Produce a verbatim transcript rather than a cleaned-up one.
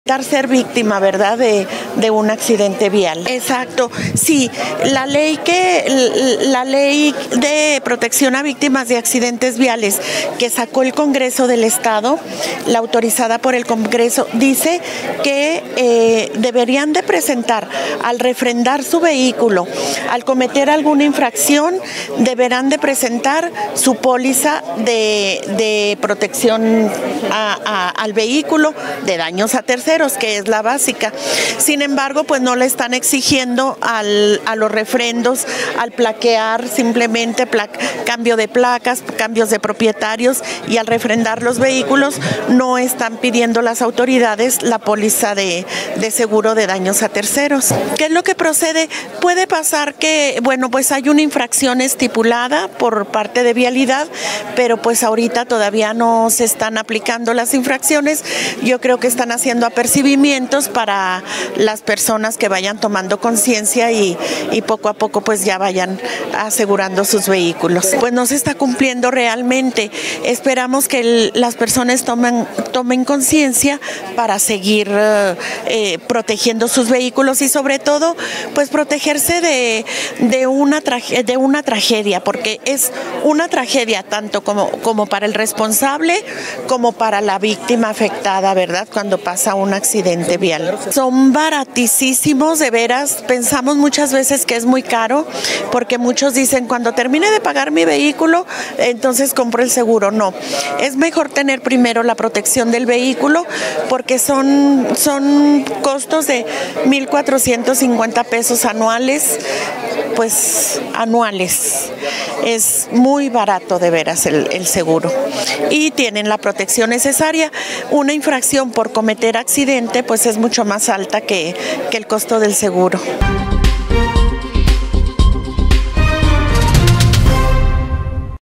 Ser víctima, ¿verdad?, de, de un accidente vial. Exacto, sí, la ley que la ley de protección a víctimas de accidentes viales que sacó el Congreso del Estado, la autorizada por el Congreso, dice que eh, deberían de presentar al refrendar su vehículo, al cometer alguna infracción, deberán de presentar su póliza de, de protección a, a, al vehículo de daños a terceros, que es la básica. Sin embargo, pues no le están exigiendo al, a los refrendos, al plaquear simplemente pla cambio de placas, cambios de propietarios, y al refrendar los vehículos no están pidiendo las autoridades la póliza de, de seguro de daños a terceros. ¿Qué es lo que procede? Puede pasar que, bueno, pues hay una infracción estipulada por parte de Vialidad, pero pues ahorita todavía no se están aplicando las infracciones. Yo creo que están haciendo apercibimientos para las personas que vayan tomando conciencia y, y poco a poco pues ya vayan asegurando sus vehículos. Pues no se está cumpliendo realmente. Esperamos que el, las personas tomen, tomen conciencia para seguir eh, protegiendo sus vehículos y sobre todo pues protegerse de, de, una, de una tragedia, porque es una tragedia tanto como, como para el responsable como para la víctima afectada, ¿verdad?, cuando pasa un accidente vial. Son baratísimos, de veras. Pensamos muchas veces que es muy caro, porque muchos dicen, cuando termine de pagar mi vehículo, entonces compro el seguro. No, es mejor tener primero la protección del vehículo, porque son, son costos de mil cuatrocientos cincuenta pesos anuales, pues anuales. Es muy barato de veras el, el seguro y tienen la protección necesaria. Una infracción por cometer accidente pues es mucho más alta que, que el costo del seguro.